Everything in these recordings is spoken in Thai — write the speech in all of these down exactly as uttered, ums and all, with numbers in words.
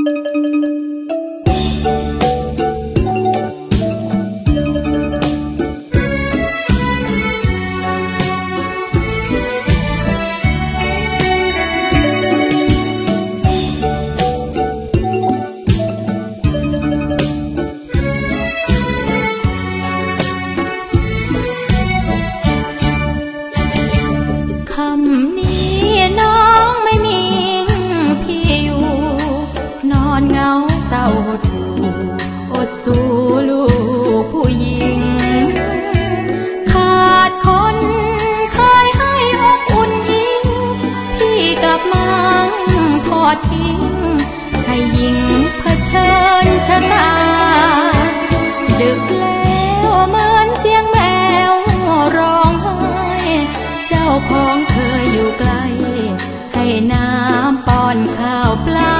สู่ลูกผู้หญิงขาดคนเคยให้อบอุ่นยิ่งพี่กลับมาทอดทิ้งให้หญิงเผชิญชะตาดึกแล้วเหมือนเสียงแมวร้องไห้เจ้าของเคยอยู่ใกล้ให้น้ำป้อนข้าวปลา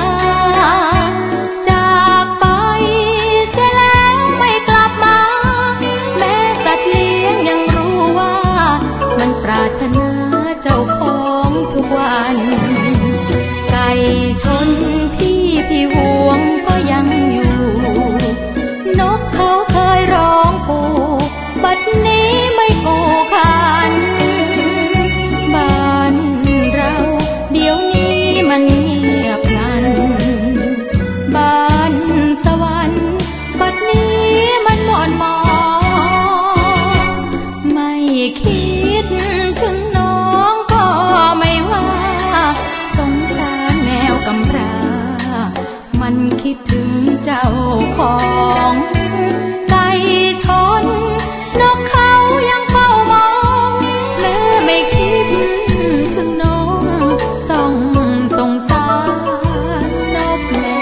จากไปเสียแล้วไม่กลับมาแม้สัตว์เลี้ยงยังรู้ว่ามันปรารถนาเจ้าของทุกวันไก่ชนที่พี่หวงก็ยังอยู่นกเขาเคยร้องปูบัดนี้ไม่กูคันบ้านเราเดี๋ยวนี้มันเงียบงันบ้านสวรรค์บัดนี้มันหม่นหมองไม่คิดถึงน้องก็ไม่ว่าสงสารแมวกำพร้ามันคิดถึงเจ้าของไก่ชนนกเขายังเฝ้ามองแม้ไม่คิดถึงน้องต้องสงสารนกแม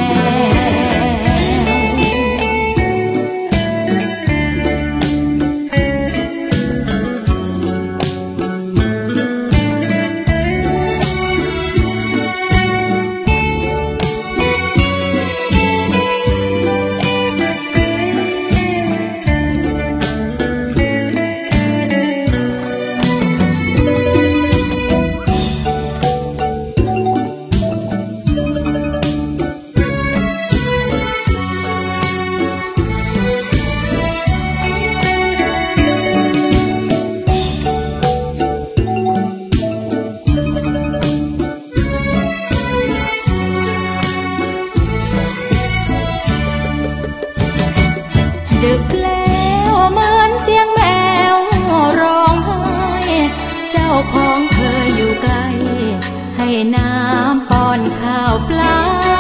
ดึกแล้วเหมือนเสียงแมวร้องไห้เจ้าของเคยอยู่ใกล้ให้น้ำป้อนข้าวปลา